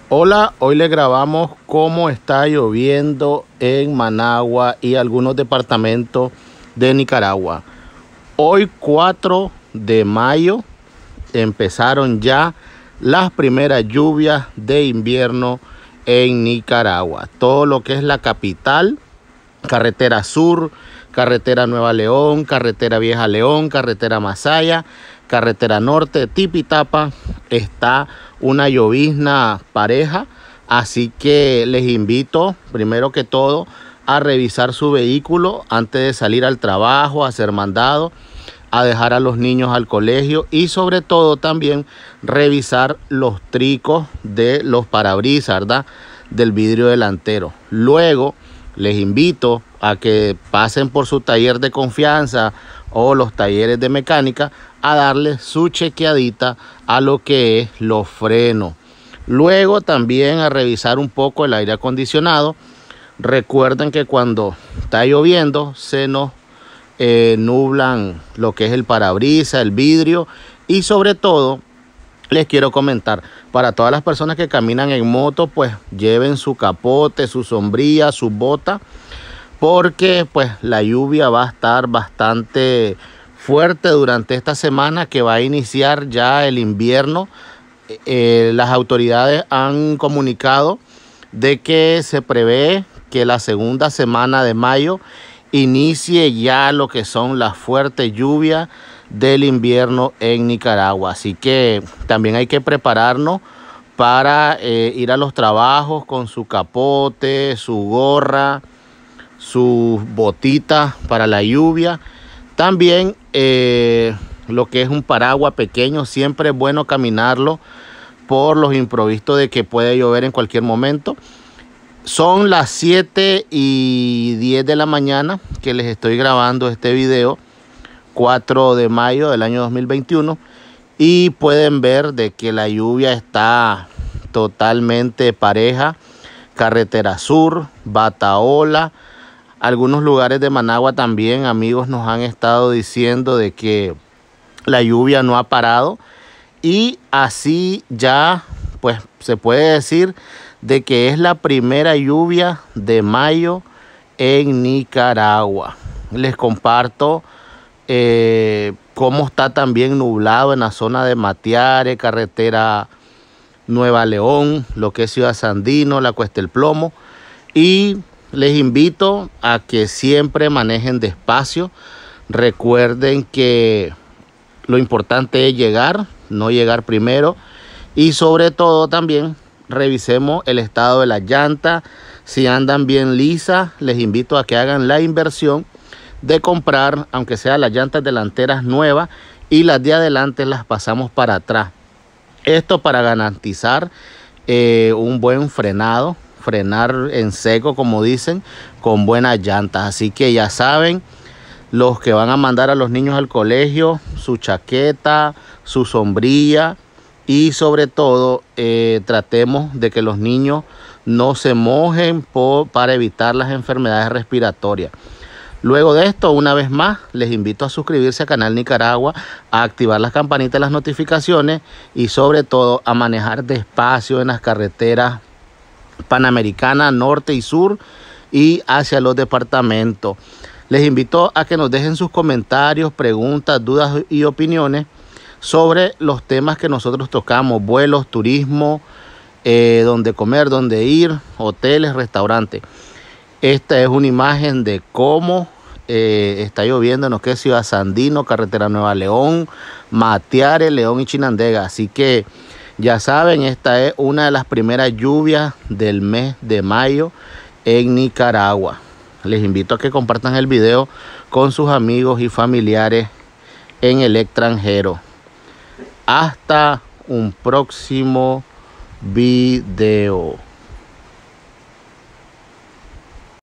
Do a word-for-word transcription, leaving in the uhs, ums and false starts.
Hola, hoy le grabamos cómo está lloviendo en Managua y algunos departamentos de Nicaragua. Hoy cuatro de mayo empezaron ya las primeras lluvias de invierno en Nicaragua. Todo lo que es la capital, carretera sur, carretera Nueva León, carretera Vieja León, carretera Masaya, carretera norte, Tipitapa, está una llovizna pareja. Así que les invito primero que todo a revisar su vehículo antes de salir al trabajo, a hacer mandado, a dejar a los niños al colegio y sobre todo también revisar los tricos de los parabrisas, ¿verdad?, del vidrio delantero. Luego les invito a que pasen por su taller de confianza o los talleres de mecánica a darle su chequeadita a lo que es los frenos. Luego también a revisar un poco el aire acondicionado. Recuerden que cuando está lloviendo se nos eh, nublan lo que es el parabrisas, el vidrio, y sobre todo les quiero comentar, para todas las personas que caminan en moto, pues lleven su capote, su sombrilla, su bota, porque pues la lluvia va a estar bastante fuerte durante esta semana que va a iniciar ya el invierno. Eh, las autoridades han comunicado de que se prevé que la segunda semana de mayo inicie ya lo que son las fuertes lluvias del invierno en Nicaragua. Así que también hay que prepararnos para eh, ir a los trabajos con su capote, su gorra, sus botitas para la lluvia. También eh, lo que es un paraguas pequeño, siempre es bueno caminarlo por los imprevistos de que puede llover en cualquier momento. Son las siete y diez de la mañana que les estoy grabando este video, cuatro de mayo del año dos mil veintiuno, y pueden ver de que la lluvia está totalmente pareja. Carretera sur, Bataola, algunos lugares de Managua también, amigos, nos han estado diciendo de que la lluvia no ha parado, y así ya pues se puede decir de que es la primera lluvia de mayo en Nicaragua. Les comparto eh, cómo está también nublado en la zona de Matiare, carretera Nueva León, lo que es Ciudad Sandino, la Cuesta del Plomo. Y les invito a que siempre manejen despacio. Recuerden que lo importante es llegar, no llegar primero. Y sobre todo también revisemos el estado de las llantas. Si andan bien lisas, les invito a que hagan la inversión de comprar, aunque sea las llantas delanteras nuevas, y las de adelante las pasamos para atrás. Esto para garantizar eh, un buen frenado, frenar en seco, como dicen, con buenas llantas. Así que ya saben, los que van a mandar a los niños al colegio, su chaqueta, su sombrilla, y sobre todo eh, tratemos de que los niños no se mojen por, para evitar las enfermedades respiratorias. Luego de esto, una vez más, les invito a suscribirse al canal Nicaragua, a activar las campanitas de las notificaciones y sobre todo a manejar despacio en las carreteras panamericanas norte y sur y hacia los departamentos. Les invito a que nos dejen sus comentarios, preguntas, dudas y opiniones sobre los temas que nosotros tocamos: vuelos, turismo, eh, dónde comer, dónde ir, hoteles, restaurantes. Esta es una imagen de cómo eh, está lloviendo en lo que es Ciudad Sandino, carretera Nueva León, Matiare, León y Chinandega. Así que ya saben, esta es una de las primeras lluvias del mes de mayo en Nicaragua. Les invito a que compartan el video con sus amigos y familiares en el extranjero. Hasta un próximo video.